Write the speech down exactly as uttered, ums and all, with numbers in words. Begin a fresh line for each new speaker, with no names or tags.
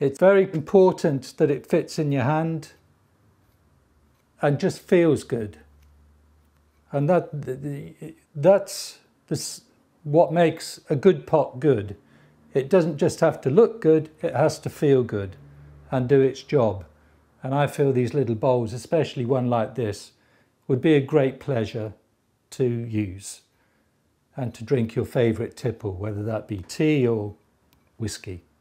It's very important that it fits in your hand and just feels good. And that that's this, what makes a good pot good. It doesn't just have to look good, it has to feel good and do its job. And I feel these little bowls, especially one like this, would be a great pleasure to use and to drink your favourite tipple, whether that be tea or whiskey.